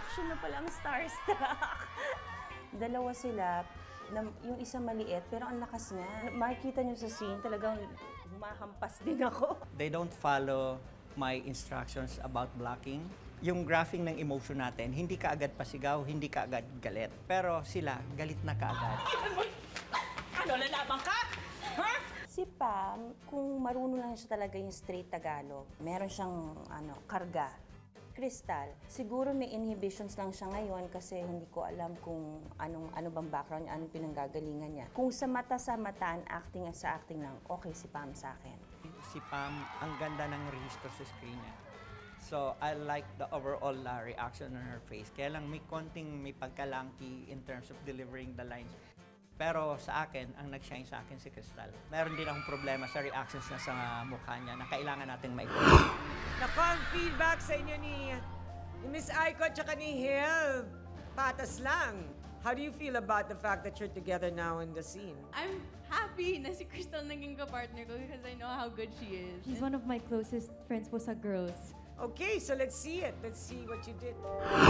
reaction na palang starstruck. Dalawa sila, yung isa maliit, pero ang lakas niya. Makikita niyo sa scene, talagang humahampas din ako. They don't follow my instructions about blocking. Yung graphing ng emotion natin, hindi ka agad pasigaw, hindi ka agad galit. Pero sila, galit na kaagad. Ano, lalaban ka? Huh? Si Pam, kung marunong lang siya talaga yung straight Tagalog, meron siyang karga. Crystal, siguro may inhibitions lang siya ngayon kasi hindi ko alam kung ano bang background niya, anong pinanggagalingan niya. Kung sa mataan, acting at sa acting lang, okay si Pam sa akin. Si Pam, ang ganda ng rehistro sa screen niya. So, I like the overall reaction on her face. Kaya lang may pagkalanky in terms of delivering the lines. Pero sa akin, ang nag-shine sa akin si Crystal. Meron din akong problema sa reactions niya sa mukha niya na kailangan natin maikuha. Naku, ang feedback sa inyo ni Miss Aiko at saka ni Hill, patas lang. How do you feel about the fact that you're together now in the scene? I'm happy na si Crystal naging ka-partner ko because I know how good she is. She's one of my closest friends po sa girls. Okay, so let's see it. Let's see what you did.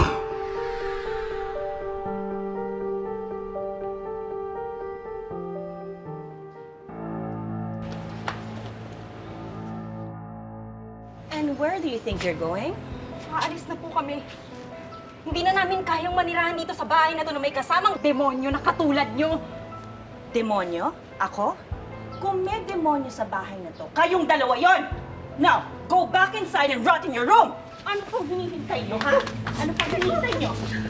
And where do you think you're going? Aalis na po kami. Hindi na namin kayang manirahan dito sa bahay na to na may kasamang demonyo na katulad nyo. Demonyo? Ako? Kung may demonyo sa bahay na to, kayong dalawa yon! Now, go back inside and rot in your room! Ano pong hinihintay nyo, ha? Ano pong hinihintay nyo?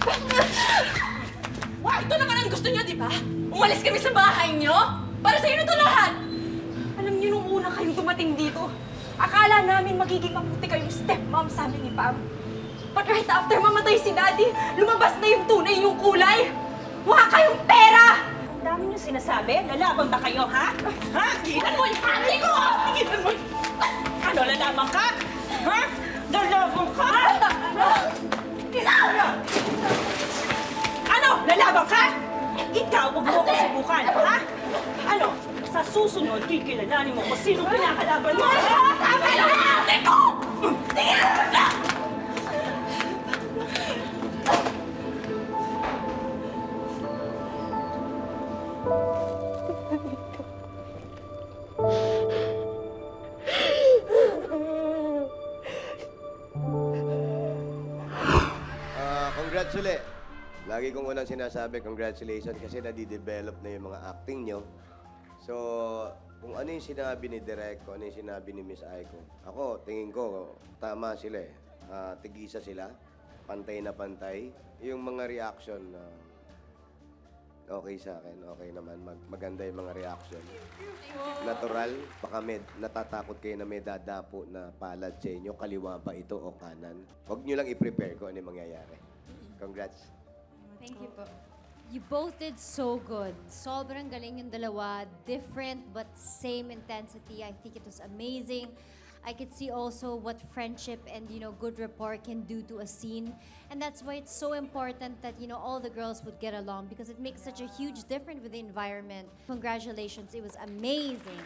Wow, ito naman ang gusto niyo, di ba? Umalis kami sa bahay niyo? Para sa inyo ito lahat! Alam niyo nung una kayong dumating dito, akala namin magiging mabuti kayong stepmom sa amin ni Pam. But right after mamatay si Daddy, lumabas na yung tunay yung kulay. Wala kayong pera! Ang dami nyo sinasabi? Lalaban ba kayo, ha? Ha? Gilan mo yung pati ko! Gilan mo! Ano, lalaban ka? Ha? Lalaban ka? Ano? Lalaban ka? Ikaw, huwag mo ko subukan, ha? Ano? Sa susunod, kikilalanin mo kung sino pinakalaban mo. Tama na! Ate ko! Tingnan na! Congrats ulit. Lagi kong unang sinasabi, congratulations kasi nadidevelop na yung mga acting nyo. So, kung ano yung sinabi ni Direk, kung ano yung sinabi ni Miss Aiko, ako, tingin ko, tama sila eh. Tigisa sila, pantay na pantay. Yung mga reaction, okay sa akin, okay naman. Maganda yung mga reaction. Natural, baka natatakot kayo na may dadapo na palad sa inyo, kaliwa ba ito o kanan. Huwag nyo lang i-prepare kung ano yung mangyayari. Congrats. Thank you po. You both did so good. Sobrang galing yung dalawa. Different but same intensity. I think it was amazing. I could see also what friendship and, good rapport can do to a scene. And that's why it's so important that, all the girls would get along because it makes such a huge difference with the environment. Congratulations. It was amazing.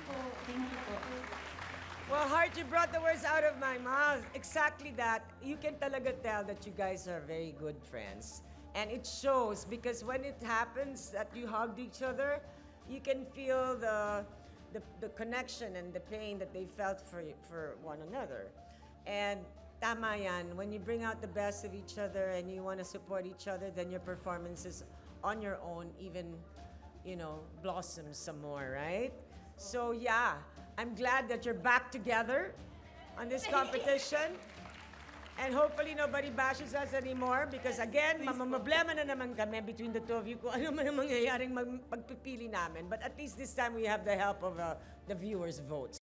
Well, Heart, you brought the words out of my mouth. Exactly that. You can talaga tell that you guys are very good friends. And it shows because when it happens that you hugged each other, you can feel the connection and the pain that they felt for one another. And tama yan, when you bring out the best of each other and you want to support each other, then your performances on your own even, blossom some more, right? So yeah, I'm glad that you're back together on this competition. And hopefully nobody bashes us anymore because again, mamamblema na naman kami between the two of you kung ano man ang mangyayaring pagpipili namin. But at least this time we have the help of the viewers' votes.